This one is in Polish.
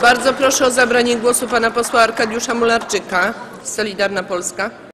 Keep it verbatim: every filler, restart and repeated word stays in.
Bardzo proszę o zabranie głosu pana posła Arkadiusza Mularczyka, Solidarna Polska.